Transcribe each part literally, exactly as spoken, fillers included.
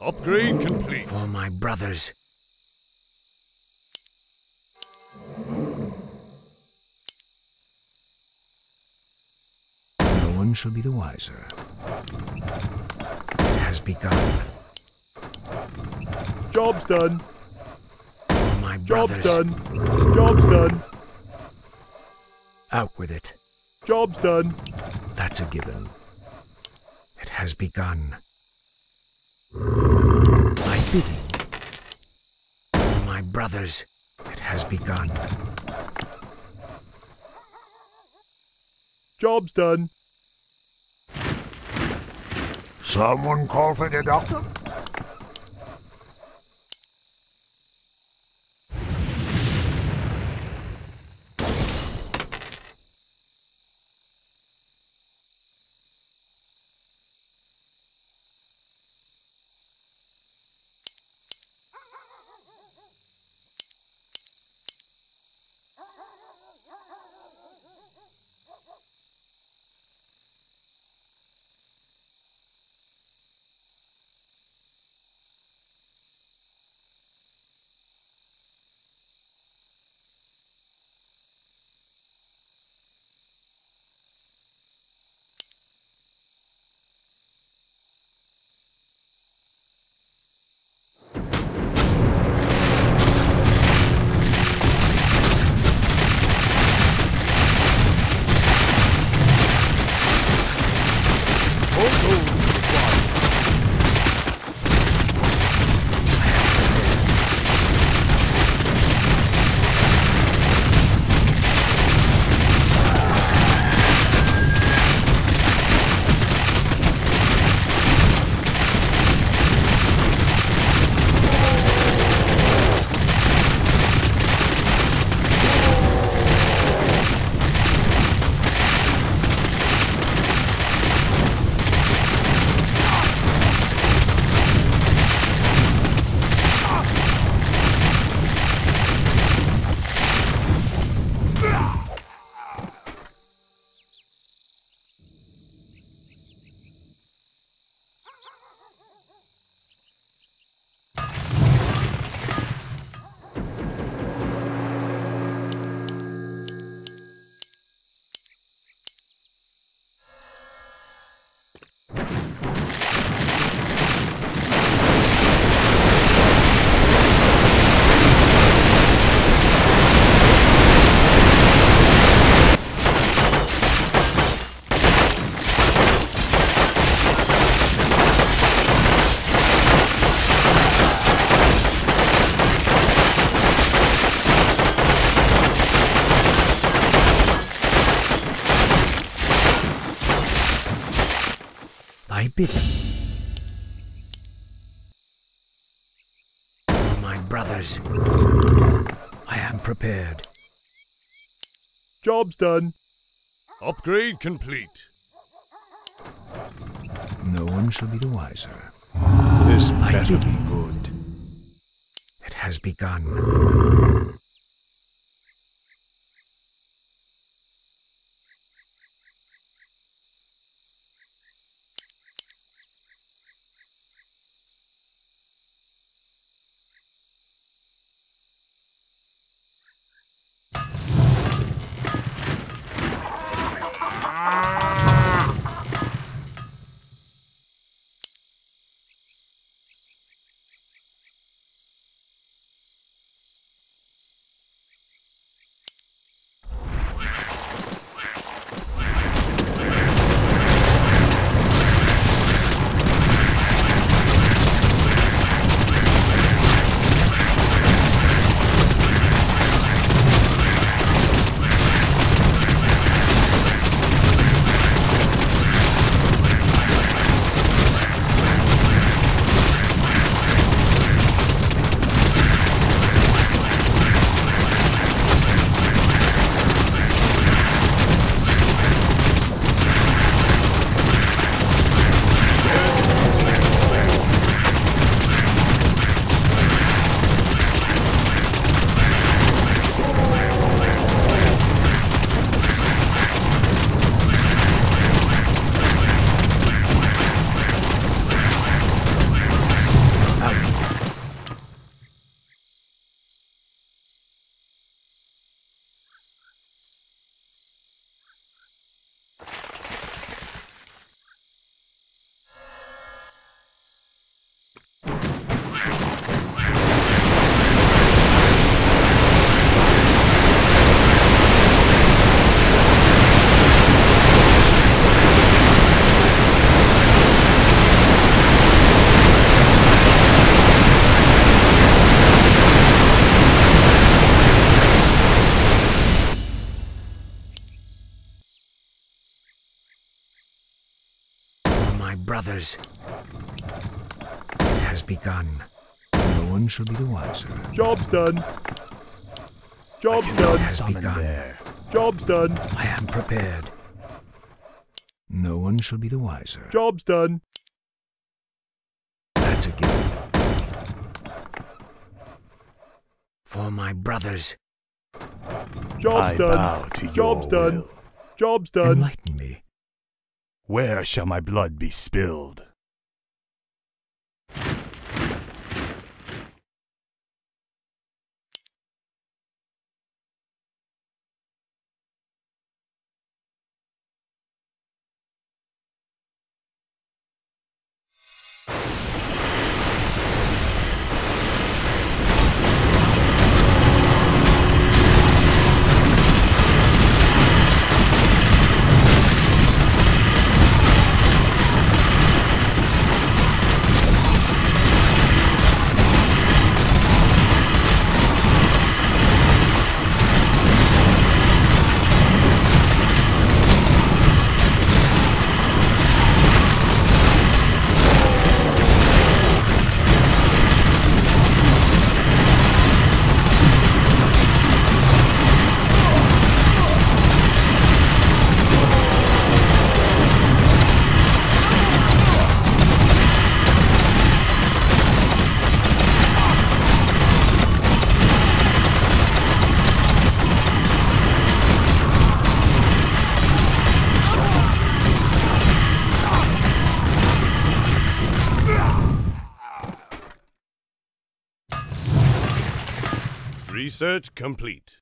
Upgrade complete. For my brothers. No one shall be the wiser. It has begun. Job's done. For my Job's brothers. done. Job's done. Out with it. Job's done. That's a given. It has begun. My bidding. For my brothers. It has begun. Job's done. Someone call for the doctor? I bid. For my brothers. I am prepared. Job's done. Upgrade complete. No one shall be the wiser. This I better bid. be good. It has begun. brothers. It has begun. No one shall be the wiser. Job's done. Job's It done. has begun. Job's done. I am prepared. No one shall be the wiser. Job's done. That's a given. For my brothers, Job's I done. bow to your Job's done. will. Job's done. enlighten me. Where shall my blood be spilled? Research complete.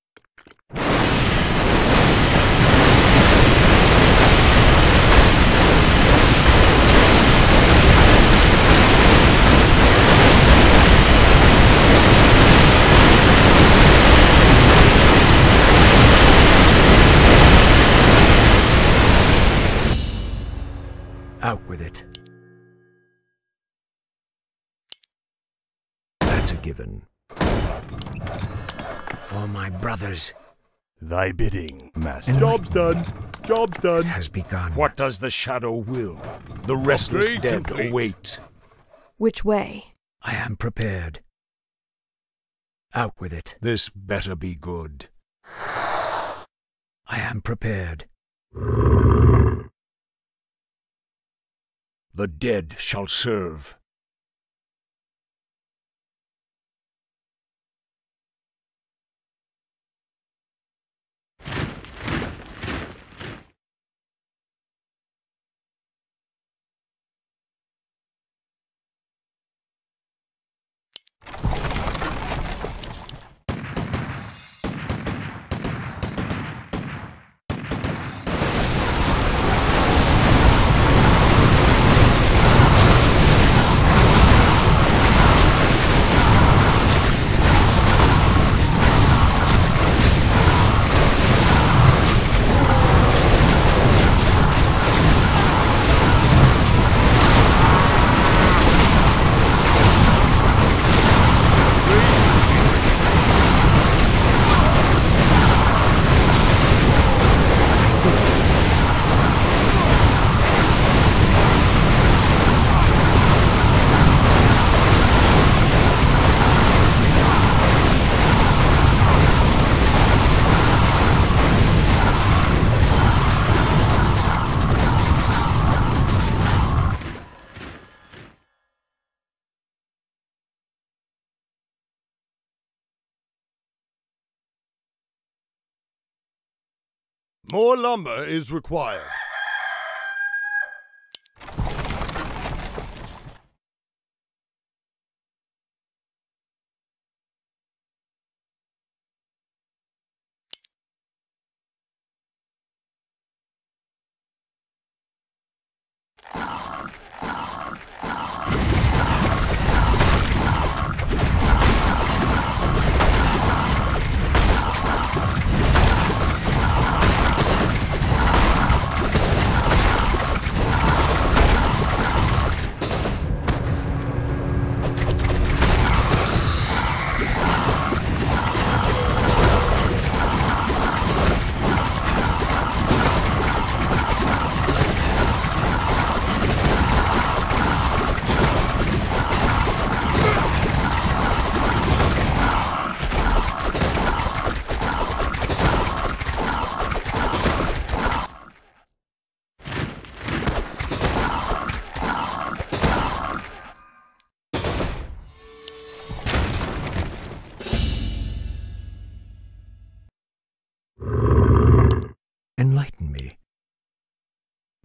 Out with it. That's a given. For my brothers, Thy bidding, master. Job's done. Job's it done. has begun. What does the shadow will? The restless Upgrade dead complete. await. Which way? I am prepared. Out with it. This better be good. I am prepared. The dead shall serve. More lumber is required.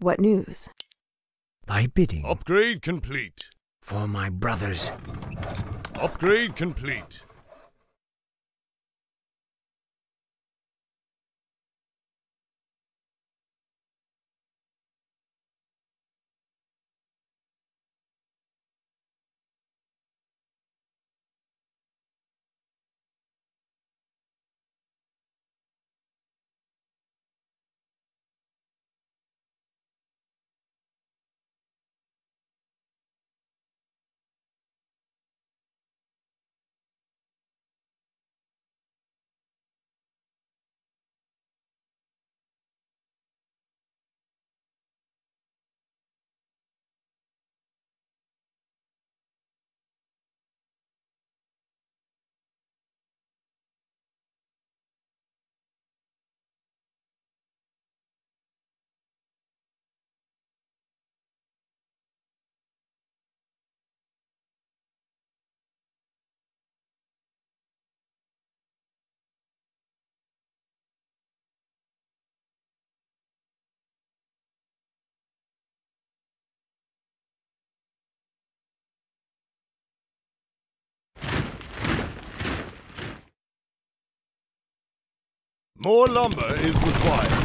What news? Thy bidding Upgrade complete. for my brothers. Upgrade complete. More lumber is required.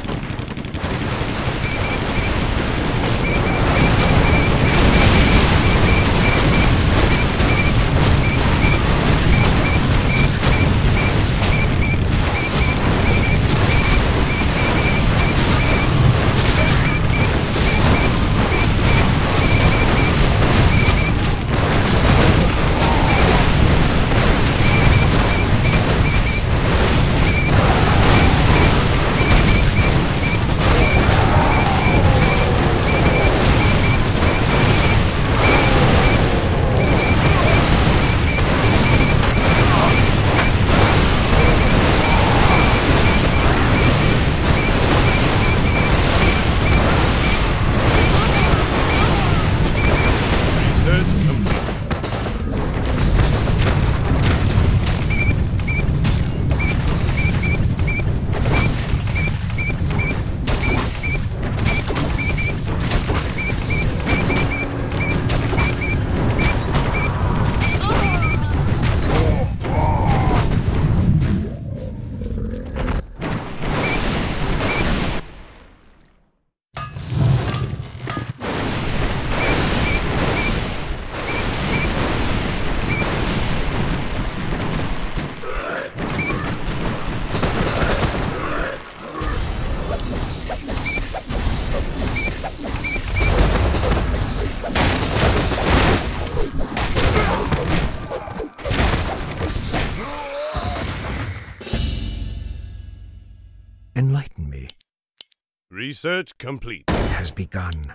Enlighten me. Research complete. Has begun.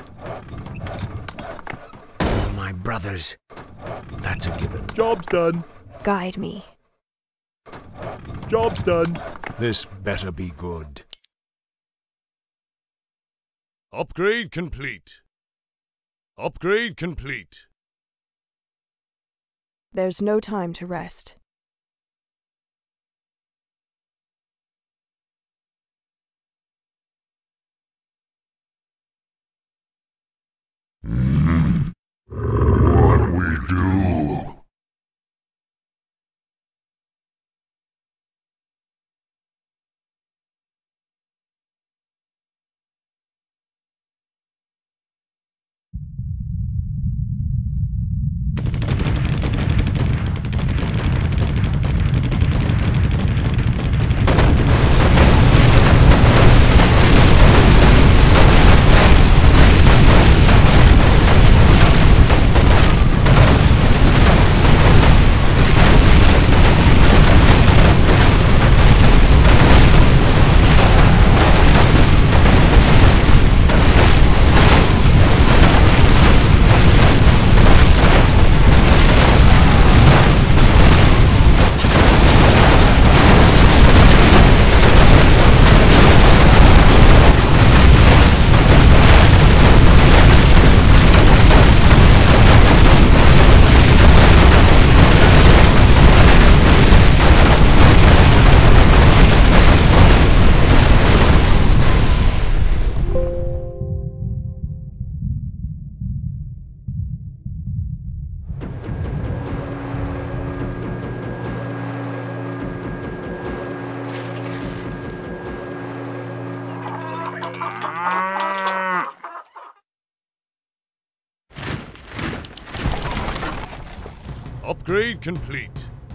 For my brothers. That's a given. Job's done. Guide me. Job's done. This better be good. Upgrade complete. Upgrade complete. There's no time to rest. What we do? Upgrade complete.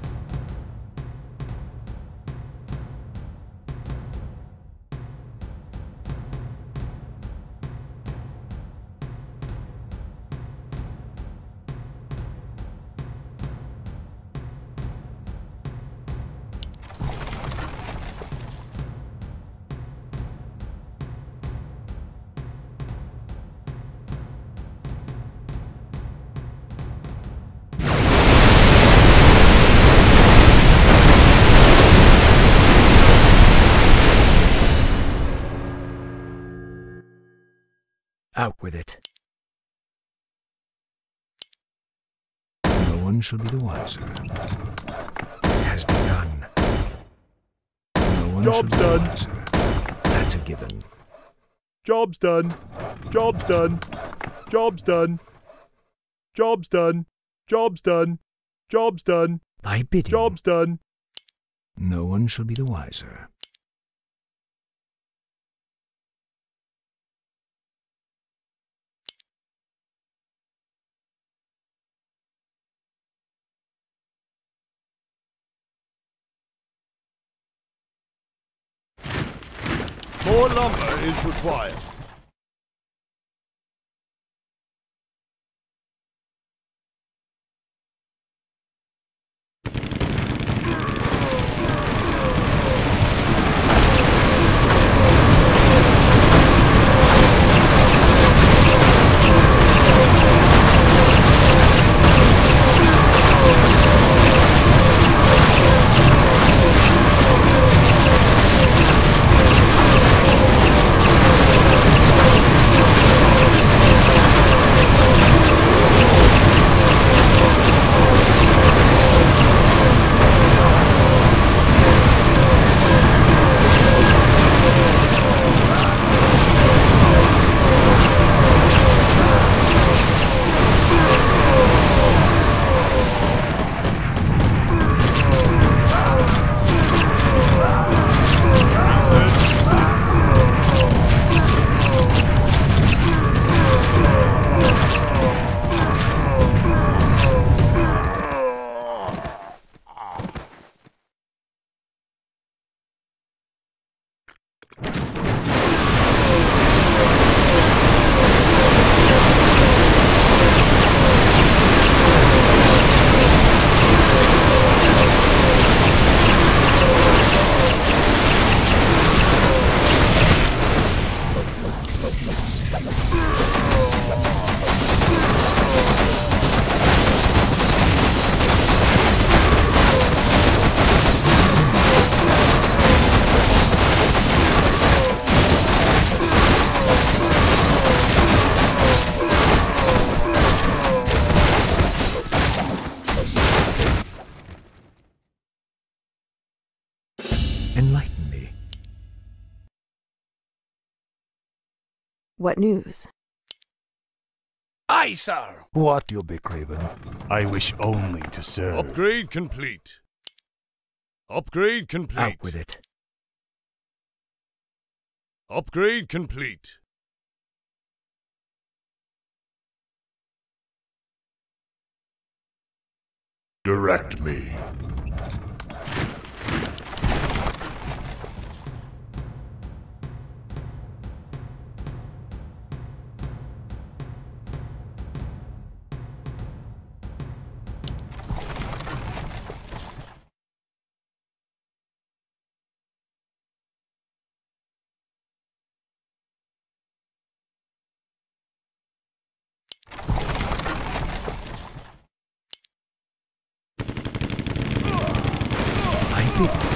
Out with it. No one shall be the wiser. It has begun. No one Job's shall be done. the wiser. That's a given. Job's done. Job's done. Job's done. Job's done. Job's done. Job's done. Thy bidding. Job's done. No one shall be the wiser. More lumber is required. Enlighten me. What news? Aye, sir. What you'll be craving? I wish only to serve. Upgrade complete. Upgrade complete. Out with it. Upgrade complete. Direct me. I bid.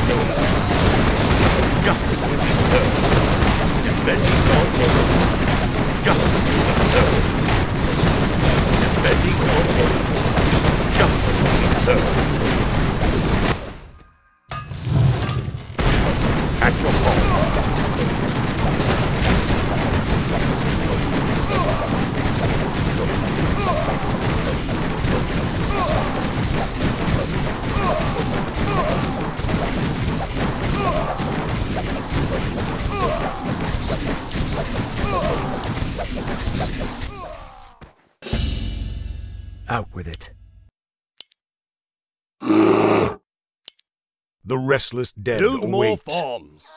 Justice will be served. Defending your name. Justice will be served. Defending your name. Justice will be served. At your call. Out with it. The restless dead Build more await. farms.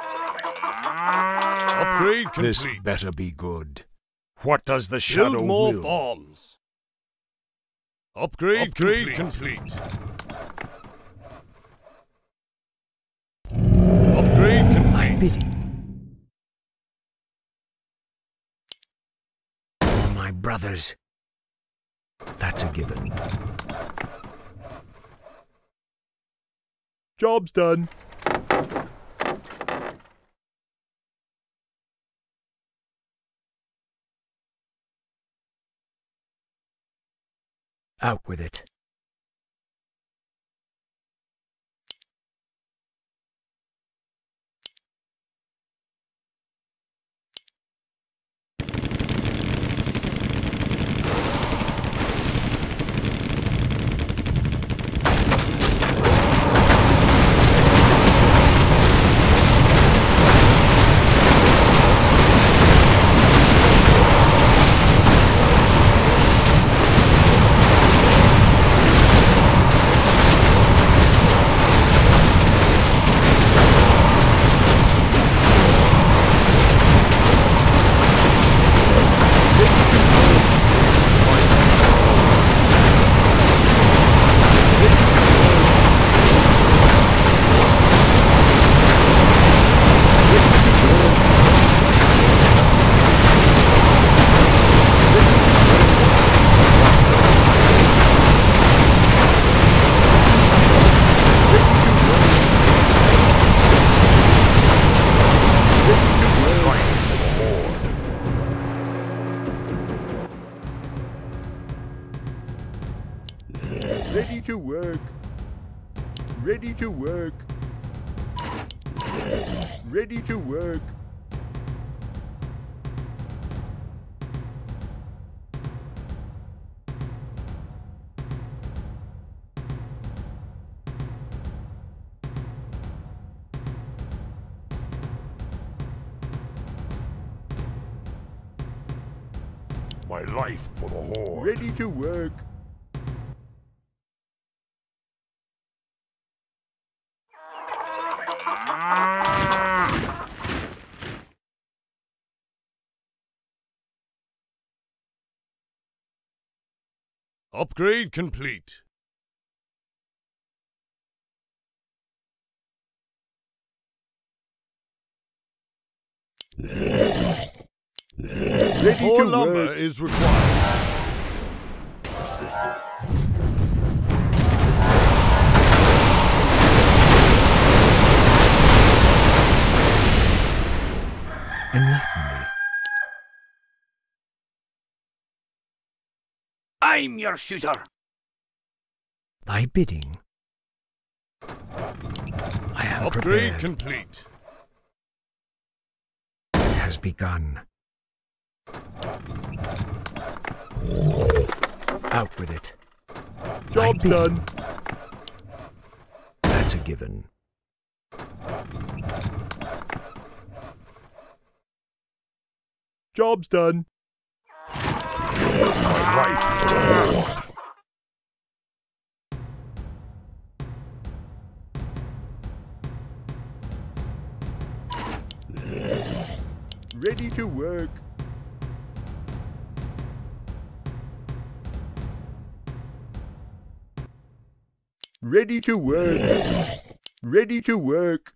Upgrade complete. This better be good. What does the shadow Build more will? farms. Upgrade, Upgrade complete. complete. Upgrade complete. My bidding. For my brothers. That's a given. Job's done. Out with it. Ready to work. Ready to work. Ready to work. My life for the Horde. Ready to work. Upgrade complete. Ready More to lumber work. Is required. Enlighten me. I'm your shooter. Thy bidding. I am Upgrade prepared. complete. It has begun. Out with it. Job's Thy bidding. done. That's a given. Job's done. My life for the Horde. Ready to work. Ready to work. Ready to work.